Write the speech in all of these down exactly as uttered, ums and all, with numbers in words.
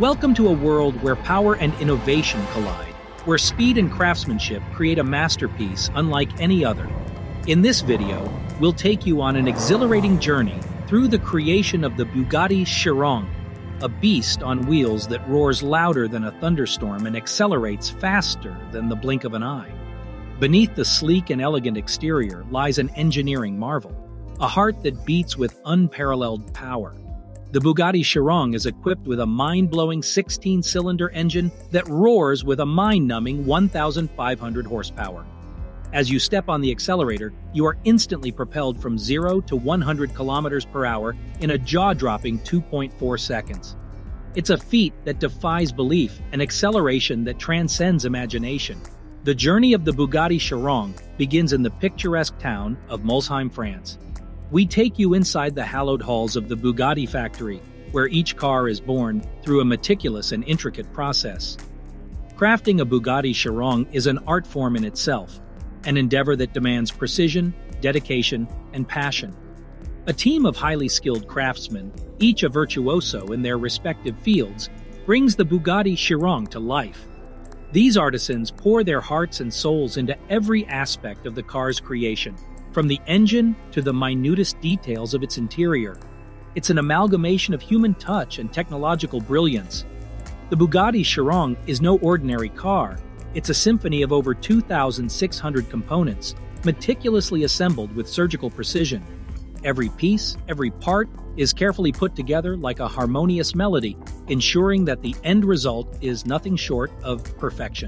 Welcome to a world where power and innovation collide, where speed and craftsmanship create a masterpiece unlike any other. In this video, we'll take you on an exhilarating journey through the creation of the Bugatti Chiron, a beast on wheels that roars louder than a thunderstorm and accelerates faster than the blink of an eye. Beneath the sleek and elegant exterior lies an engineering marvel, a heart that beats with unparalleled power. The Bugatti Chiron is equipped with a mind-blowing sixteen-cylinder engine that roars with a mind-numbing one thousand five hundred horsepower. As you step on the accelerator, you are instantly propelled from zero to one hundred kilometers per hour in a jaw-dropping two point four seconds. It's a feat that defies belief, an acceleration that transcends imagination. The journey of the Bugatti Chiron begins in the picturesque town of Mulsheim, France. We take you inside the hallowed halls of the Bugatti factory, where each car is born through a meticulous and intricate process. Crafting a Bugatti Chiron is an art form in itself, an endeavor that demands precision, dedication, and passion. A team of highly skilled craftsmen, each a virtuoso in their respective fields, brings the Bugatti Chiron to life. These artisans pour their hearts and souls into every aspect of the car's creation, from the engine to the minutest details of its interior. It's an amalgamation of human touch and technological brilliance. The Bugatti Chiron is no ordinary car. It's a symphony of over two thousand six hundred components, meticulously assembled with surgical precision. Every piece, every part, is carefully put together like a harmonious melody, ensuring that the end result is nothing short of perfection.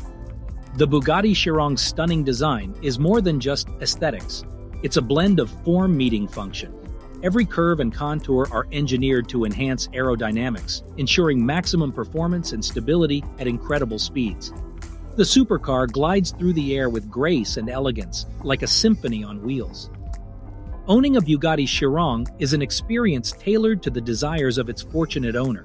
The Bugatti Chiron's stunning design is more than just aesthetics. It's a blend of form meeting function. Every curve and contour are engineered to enhance aerodynamics, ensuring maximum performance and stability at incredible speeds. The supercar glides through the air with grace and elegance, like a symphony on wheels. Owning a Bugatti Chiron is an experience tailored to the desires of its fortunate owner.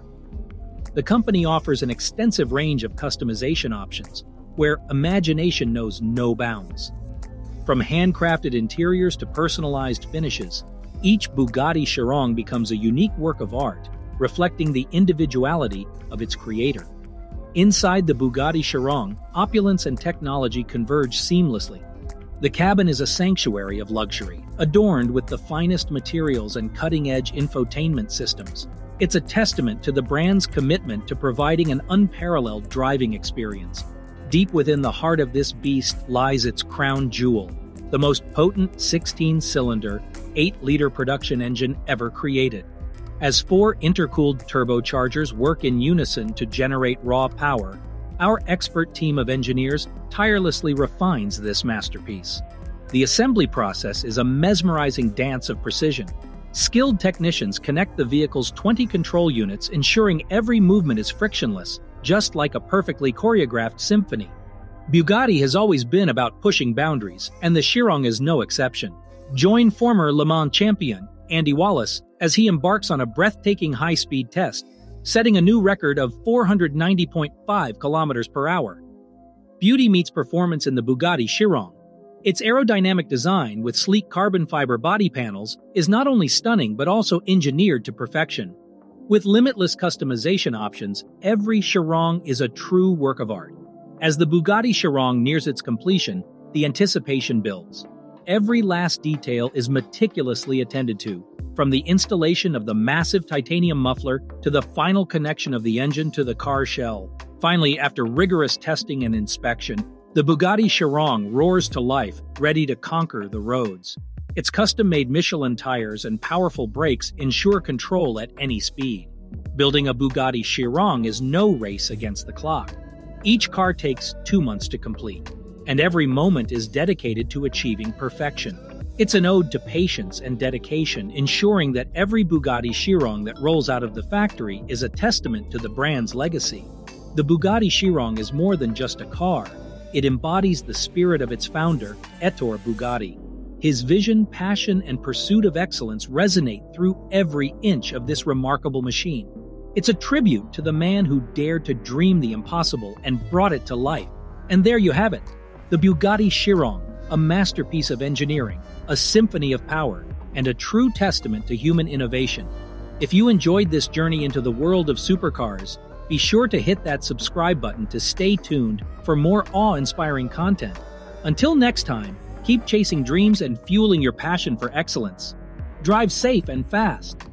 The company offers an extensive range of customization options, where imagination knows no bounds. From handcrafted interiors to personalized finishes, each Bugatti Chiron becomes a unique work of art, reflecting the individuality of its creator. Inside the Bugatti Chiron, opulence and technology converge seamlessly. The cabin is a sanctuary of luxury, adorned with the finest materials and cutting-edge infotainment systems. It's a testament to the brand's commitment to providing an unparalleled driving experience. Deep within the heart of this beast lies its crown jewel, the most potent sixteen-cylinder, eight-liter production engine ever created. As four intercooled turbochargers work in unison to generate raw power, our expert team of engineers tirelessly refines this masterpiece. The assembly process is a mesmerizing dance of precision. Skilled technicians connect the vehicle's twenty control units, ensuring every movement is frictionless, just like a perfectly choreographed symphony. Bugatti has always been about pushing boundaries, and the Chiron is no exception. Join former Le Mans champion Andy Wallace as he embarks on a breathtaking high-speed test, setting a new record of four hundred ninety point five kilometers per hour. Beauty meets performance in the Bugatti Chiron. Its aerodynamic design with sleek carbon fiber body panels is not only stunning but also engineered to perfection. With limitless customization options, every Chiron is a true work of art. As the Bugatti Chiron nears its completion, the anticipation builds. Every last detail is meticulously attended to, from the installation of the massive titanium muffler to the final connection of the engine to the car shell. Finally, after rigorous testing and inspection, the Bugatti Chiron roars to life, ready to conquer the roads. Its custom-made Michelin tires and powerful brakes ensure control at any speed. Building a Bugatti Chiron is no race against the clock. Each car takes two months to complete, and every moment is dedicated to achieving perfection. It's an ode to patience and dedication, ensuring that every Bugatti Chiron that rolls out of the factory is a testament to the brand's legacy. The Bugatti Chiron is more than just a car. It embodies the spirit of its founder, Ettore Bugatti. His vision, passion, and pursuit of excellence resonate through every inch of this remarkable machine. It's a tribute to the man who dared to dream the impossible and brought it to life. And there you have it, the Bugatti Chiron, a masterpiece of engineering, a symphony of power, and a true testament to human innovation. If you enjoyed this journey into the world of supercars, Be sure to hit that subscribe button to stay tuned for more awe-inspiring content. Until next time, keep chasing dreams and fueling your passion for excellence. Drive safe and fast.